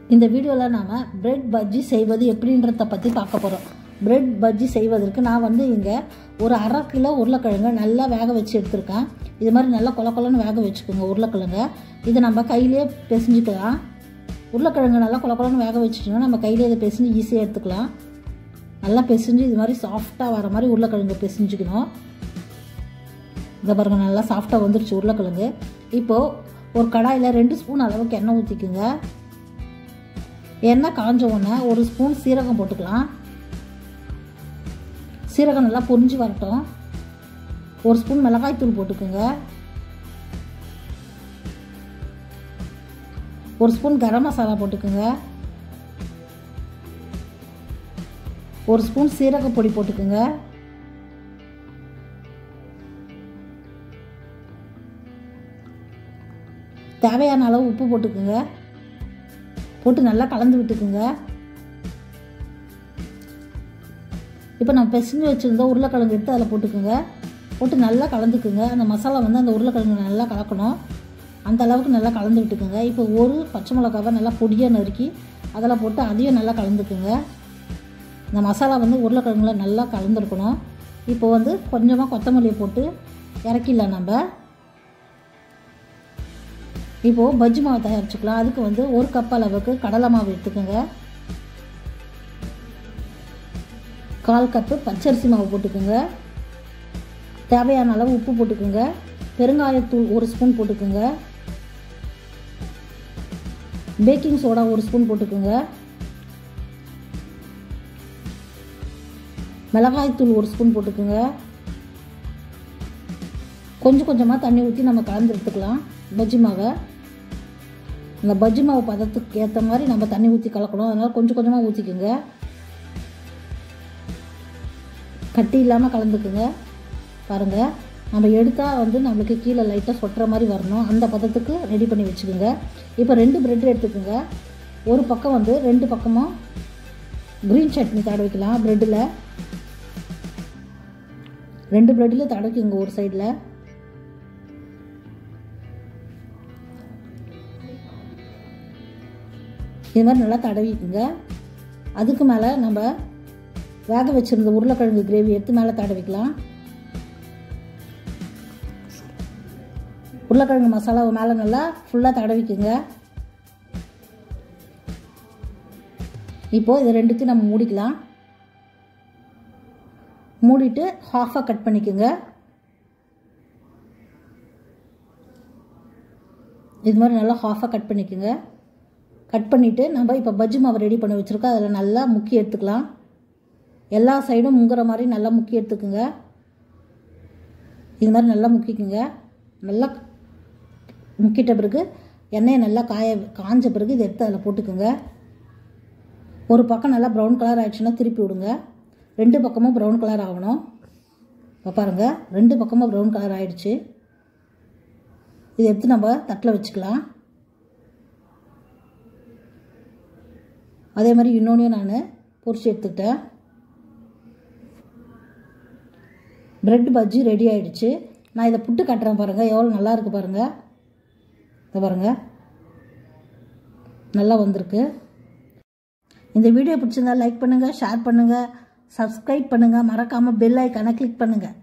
இந்த வீடியோவில் நாம் பிரெட் பஜ்ஜி செய்வது எப்படின்றத பற்றி பார்க்க போகிறோம். பிரெட் பஜ்ஜி செய்வதற்கு நான் இங்கே ஒரு 1/2 கிலோ உருளைக்கிழங்கு நல்லா வேக வச்சு எடுத்துருக்கேன். இது மாதிரி நல்லா கொலன்னு வேக வச்சுக்கோங்க உருளைக்கிழங்கு. இதை நம்ம கையிலே பிசைஞ்சிக்கலாம். உருளைக்கிழங்கு நல்லா கொலன்னு வேக வச்சுட்டோம்னா நம்ம கையிலே இதை பிசைஞ்சு ஈஸியாக எடுத்துக்கலாம். நல்லா பிசைஞ்சு இது மாதிரி சாஃப்டாக வர மாதிரி உருளைக்கிழங்கு பிசைஞ்சிக்கணும். இதை பாருங்கள், நல்லா சாஃப்டாக வந்துருச்சு உருளைக்கிழங்கு. இப்போது ஒரு கடாயில் 2 ஸ்பூன் அளவுக்கு எண்ணெய் ஊற்றிக்குங்க. எண்ணெய் காஞ்ச உடனே 1 ஸ்பூன் சீரகம் போட்டுக்கலாம். சீரகம் நல்லா பொரிஞ்சு வரட்டும். 1 ஸ்பூன் மிளகாய்த்தூள் போட்டுக்குங்க. 1 ஸ்பூன் கரம் மசாலா போட்டுக்குங்க. 1 ஸ்பூன் சீரகப்பொடி போட்டுக்குங்க. தேவையான அளவு உப்பு போட்டுக்குங்க. போட்டு நல்லா கலந்து விட்டுக்குங்க. இப்போ நம்ம பிசைஞ்சு வச்சுருந்தோம் உருளைக்கிழங்கு எடுத்து அதில் போட்டுக்குங்க. போட்டு நல்லா கலந்துக்குங்க. அந்த மசாலா அந்த உருளைக்கிழங்கு நல்லா கலக்கணும். அந்த அளவுக்கு நல்லா கலந்து விட்டுக்குங்க. இப்போ ஒரு பச்சை மிளகாவை நல்லா பொடியாக நறுக்கி அதில் போட்டு அதையும் நல்லா கலந்துக்குங்க. இந்த மசாலா உருளைக்கிழங்குல நல்லா கலந்துருக்கணும். இப்போ கொஞ்சமாக கொத்தமல்லியை போட்டு இறக்கிடலாம் நம்ம. இப்போது பஜ்ஜி மாவு தயாரிச்சுக்கலாம். அதுக்கு 1 கப் அளவுக்கு கடலை மாவு எடுத்துக்கோங்க. 1/4 கப்பு பச்சரிசி மாவு போட்டுக்கோங்க. தேவையான அளவு உப்பு போட்டுக்கோங்க. பெருங்காயத்தூள் 1 ஸ்பூன் போட்டுக்கோங்க. பேக்கிங் சோடா 1 ஸ்பூன் போட்டுக்கோங்க. மிளகாய்த்தூள் 1 ஸ்பூன் போட்டுக்கோங்க. கொஞ்சமாக தண்ணி ஊற்றி நம்ம கலந்து எடுத்துக்கலாம் பஜ்ஜி மாவை. இந்த பஜ்ஜி மாவு பதத்துக்கு ஏற்ற மாதிரி நம்ம தண்ணி ஊற்றி கலக்கணும். அதனால் கொஞ்சமாக ஊற்றிக்குங்க. கட்டி இல்லாமல் கலந்துக்குங்க. பாருங்கள், நம்ம எடுத்தால் நம்மளுக்கு கீழே லைட்டாக சொட்டுற மாதிரி வரணும். அந்த பதத்துக்கு ரெடி பண்ணி வச்சுக்கோங்க. இப்போ 2 பிரெட் எடுத்துக்கோங்க. ஒரு பக்கம் 2 பக்கமும் க்ரீன் சட்னி தடவிக்கலாம். ப்ரெட்டில் 2 ப்ரெட்டில் தடவிக்குங்க. ஒரு சைடில் இது மாதிரி நல்லா தடவிக்குங்க. அதுக்கு மேலே நம்ம வேக வச்சுருந்த உருளைக்கிழங்கு கிரேவி எடுத்து மேலே தடவிக்கலாம். உருளைக்கிழங்கு மசாலா மேலே நல்லா ஃபுல்லாக தடவிக்குங்க. இப்போது இது 2த்தையும் நம்ம மூடிக்கலாம். மூடிட்டு ஹாஃபாக கட் பண்ணிக்கோங்க. இது மாதிரி நல்லா ஹாஃபாக கட் பண்ணிக்கோங்க. கட் பண்ணிவிட்டு நம்ம இப்போ பஜ்ஜி மாவு ரெடி பண்ணி வச்சுருக்கோம். அதில் நல்லா முக்கி எடுத்துக்கலாம். எல்லா சைடும் முங்குற மாதிரி நல்லா முக்கி எடுத்துக்குங்க. இது மாதிரி நல்லா முக்கிக்குங்க. நல்லா முக்கிட்ட பிறகு எண்ணெயை நல்லா காஞ்ச பிறகு இதை எடுத்து அதில் போட்டுக்குங்க. ஒரு பக்கம் நல்லா ப்ரௌன் கலர் ஆகிடுச்சுன்னா திருப்பி விடுங்க. 2 பக்கமும் ப்ரௌன் கலர் ஆகணும். இப்போ பாருங்கள், 2 பக்கமும் ப்ரௌன் கலர் ஆகிடுச்சு. இதை எடுத்து நம்ம தட்டில் வச்சுக்கலாம். அதே மாதிரி இன்னொன்றையும் நான் பொரிச்சு எடுத்துக்கிட்டேன். பிரெட் பஜ்ஜி ரெடி ஆகிடுச்சு. நான் இதை புட்டு கட்டுறேன். பாருங்கள் எவ்வளோ நல்லா இருக்குது பாருங்கள். இதை பாருங்கள், நல்லா வந்திருக்கு. இந்த வீடியோ பிடிச்சிருந்தா லைக் பண்ணுங்கள், ஷேர் பண்ணுங்கள், சப்ஸ்கிரைப் பண்ணுங்கள். மறக்காமல் பெல் ஐக்கானை கிளிக் பண்ணுங்கள்.